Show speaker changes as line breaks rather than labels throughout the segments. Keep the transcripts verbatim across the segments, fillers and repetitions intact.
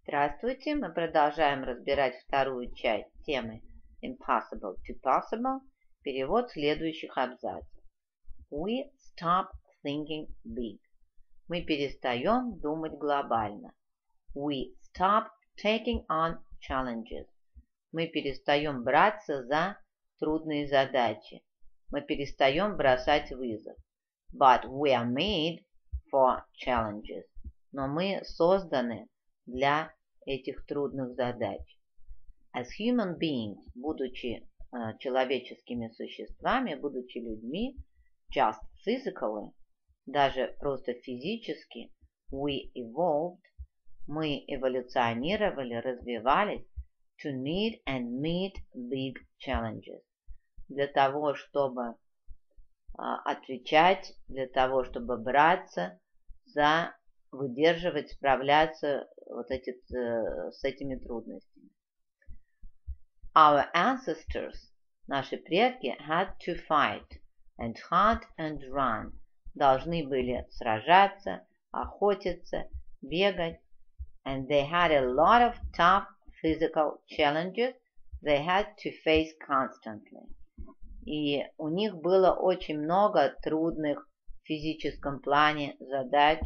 Здравствуйте, мы продолжаем разбирать вторую часть темы Impossible to Possible, перевод следующих абзацев. We stop thinking big. Мы перестаем думать глобально. We stop taking on challenges. Мы перестаем браться за трудные задачи. Мы перестаем бросать вызов. But we are made for challenges. Но мы созданы для этих трудных задач. As human beings, будучи э, человеческими существами, будучи людьми, just physically, даже просто физически, we evolved, мы эволюционировали, развивались to need and meet big challenges, для того, чтобы э, отвечать, для того, чтобы браться за выдерживать, справляться вот эти, с этими трудностями. Our ancestors, наши предки, had to fight and hunt and run, должны были сражаться, охотиться, бегать, and they had a lot of tough physical challenges they had to face constantly. И у них было очень много трудных в физическом плане задач,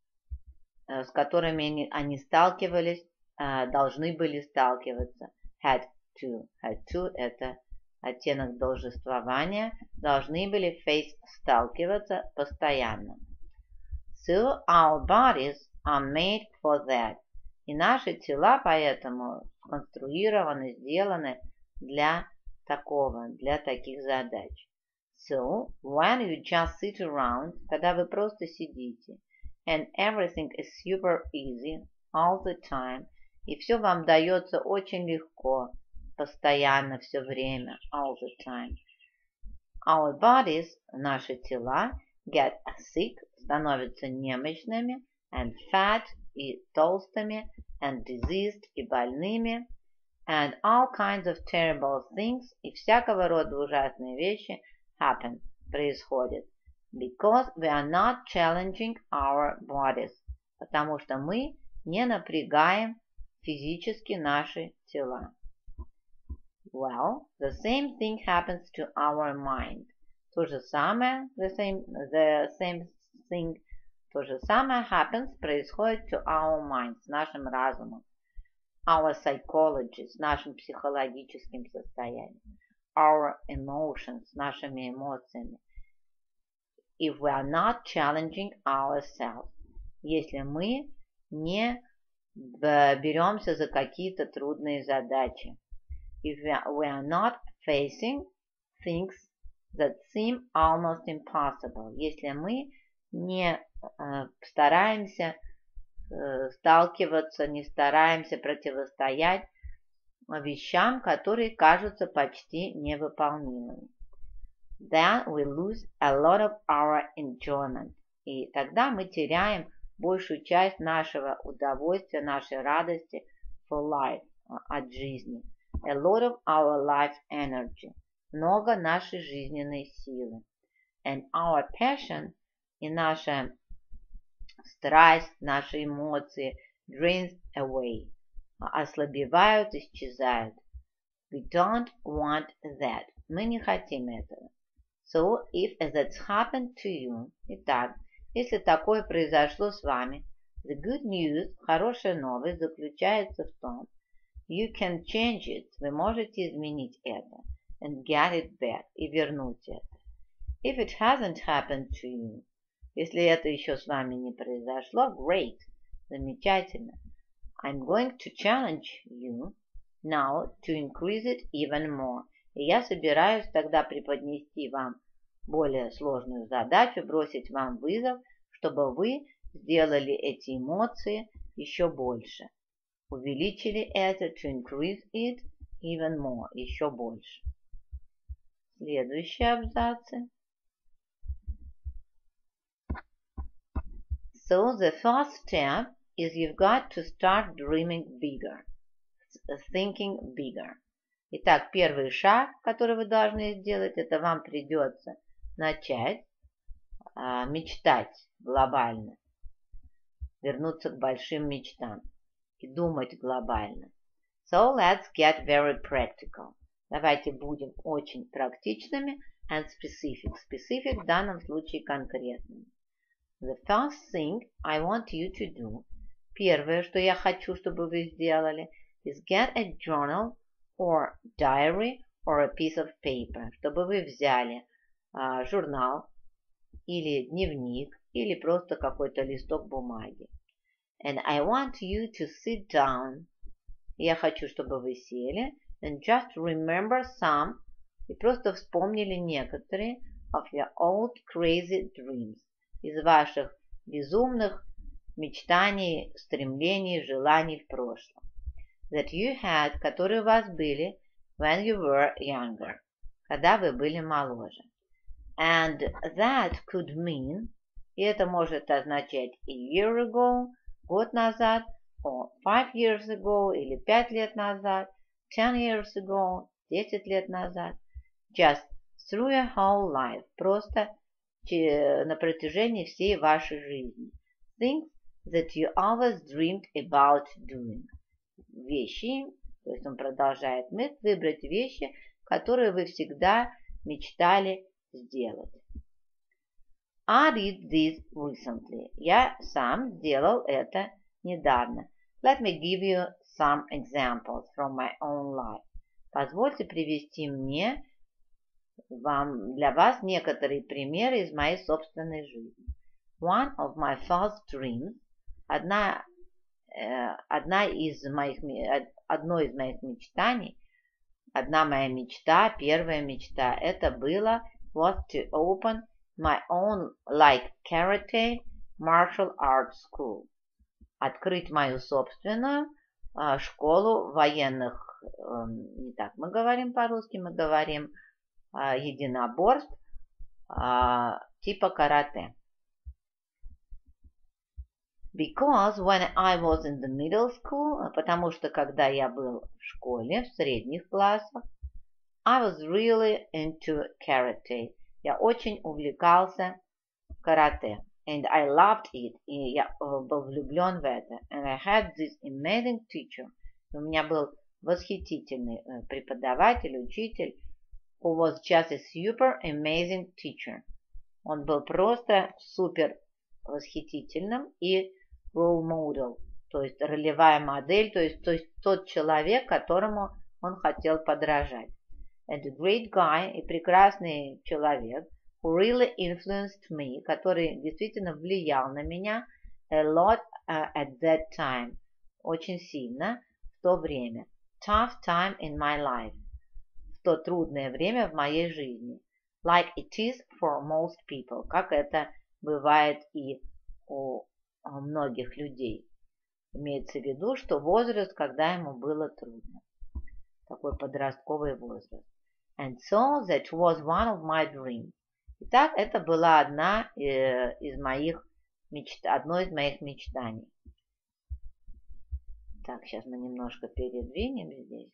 с которыми они, они сталкивались, должны были сталкиваться. Had to. Had to – это оттенок должествования. Должны были face – сталкиваться постоянно. So our bodies are made for that. И наши тела поэтому сконструированы, сделаны для такого, для таких задач. So, when you just sit around, когда вы просто сидите, and everything is super easy all the time, и все вам дается очень легко, постоянно, все время, all the time. Our bodies, наши тела, get sick, становятся немощными, and fat, и толстыми, and diseased, и больными, and all kinds of terrible things, и всякого рода ужасные вещи happen, происходят. Because we are not challenging our bodies. Потому что мы не напрягаем физически наши тела. Well, the same thing happens to our mind. То же самое, the same, the same thing, то же самое happens, происходит to our mind, с нашим разумом. Our psychology, с нашим психологическим состоянием. Our emotions, с нашими эмоциями. If we are not challenging ourselves, если мы не беремся за какие-то трудные задачи. If we are, we are not facing things that seem almost impossible, если мы не э, стараемся э, сталкиваться, не стараемся противостоять вещам, которые кажутся почти невыполнимыми. Then we lose a lot of our enjoyment. И тогда мы теряем большую часть нашего удовольствия, нашей радости for life, от жизни. A lot of our life energy. Много нашей жизненной силы. And our passion, и наша страсть, наши эмоции drains away. Ослабевают, исчезают. We don't want that. Мы не хотим этого. So, if that's happened to you, итак, если такое произошло с вами, the good news, хорошая новость, заключается в том, you can change it, вы можете изменить это, and get it back, и вернуть это. If it hasn't happened to you, если это еще с вами не произошло, great, замечательно. I'm going to challenge you now to increase it even more. И я собираюсь тогда преподнести вам более сложную задачу, бросить вам вызов, чтобы вы сделали эти эмоции еще больше. Увеличили это, to increase it even more, еще больше. Следующие абзацы. So the first step is you've got to start dreaming bigger, thinking bigger. Итак, первый шаг, который вы должны сделать, это вам придется начать а, мечтать глобально, вернуться к большим мечтам. и думать глобально. So let's get very practical. Давайте будем очень практичными and specific. Specific в данном случае конкретными. The first thing I want you to do, первое, что я хочу, чтобы вы сделали, is get a journal or diary or a piece of paper, чтобы вы взяли uh, журнал или дневник или просто какой-то листок бумаги. And I want you to sit down. Я хочу, чтобы вы сели and just remember some и просто вспомнили некоторые of your old crazy dreams из ваших безумных мечтаний, стремлений, желаний в прошлом. That you had, которые у вас были when you were younger, когда вы были моложе. And that could mean, и это может означать a year ago, год назад, or five years ago, или пять лет назад, ten years ago, десять лет назад, just through your whole life, просто на протяжении всей вашей жизни. Things that you always dreamed about doing. Вещи, то есть он продолжает мысль, выбрать вещи, которые вы всегда мечтали сделать. I did this recently. Я сам сделал это недавно. Let me give you some examples from my own life. Позвольте привести мне вам, для вас некоторые примеры из моей собственной жизни. One of my first dreams, одна, э, одна из моих, одно из моих мечтаний, одна моя мечта, первая мечта, это было was to open my own like karate martial arts school. Открыть мою собственную э, школу военных, э, не так мы говорим по-русски, мы говорим э, единоборств э, типа карате. Because when I was in the middle school, потому что когда я был в школе, в средних классах, I was really into karate. Я очень увлекался карате. And I loved it. И я был влюблен в это. And I had this amazing teacher. У меня был восхитительный преподаватель, учитель, who was just a super amazing teacher. Он был просто супер восхитительным и role model, то есть ролевая модель, то есть, то есть тот человек, которому он хотел подражать. And a great guy, и прекрасный человек, who really influenced me, который действительно влиял на меня a lot uh, at that time, очень сильно в то время. Tough time in my life, в то трудное время в моей жизни. Like it is for most people, как это бывает и у многих людей. Имеется в виду, что возраст, когда ему было трудно. Такой подростковый возраст. And so that was one of my dreams. Итак, это была одна э, из моих мечт... одно из моих мечтаний. Так, сейчас мы немножко передвинем здесь.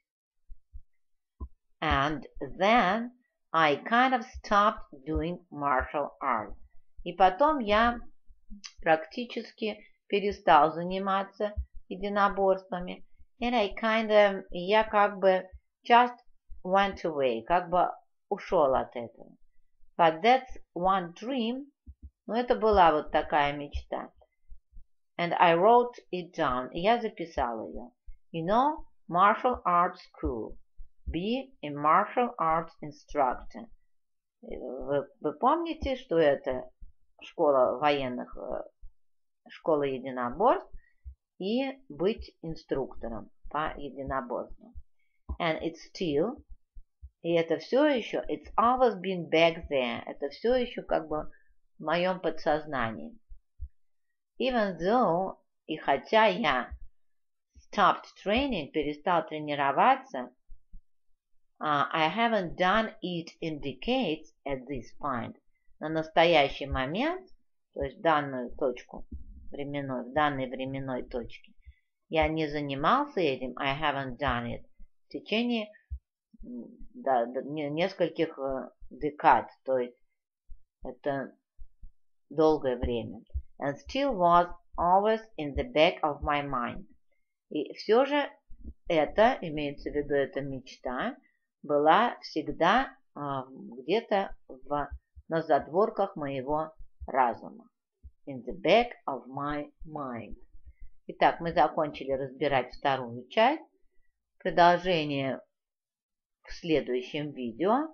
And then I kind of stopped doing martial arts. И потом я практически перестал заниматься единоборствами. And I kind of, я как бы just went away, как бы ушел от этого. But that's one dream, но это была вот такая мечта. And I wrote it down, и я записал ее. You know, martial arts school. Be a martial arts instructor. Вы, вы помните, что это школа военных, школа единоборств, и быть инструктором по единоборству. And it's still, и это все еще, it's always been back there, это все еще как бы в моем подсознании. Even though, и хотя я stopped training, перестал тренироваться, uh, I haven't done it in decades at this point. На настоящий момент, то есть в данную точку временной, в данной временной точке, я не занимался этим, I haven't done it, в течение да, нескольких декад, то есть это долгое время. And still was always in the back of my mind. И все же это, имеется в виду эта мечта, была всегда а, где-то в, на задворках моего разума. In the back of my mind. Итак, мы закончили разбирать вторую часть. Продолжение в следующем видео.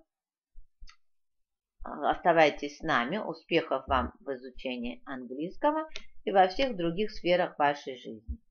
Оставайтесь с нами. Успехов вам в изучении английского и во всех других сферах вашей жизни.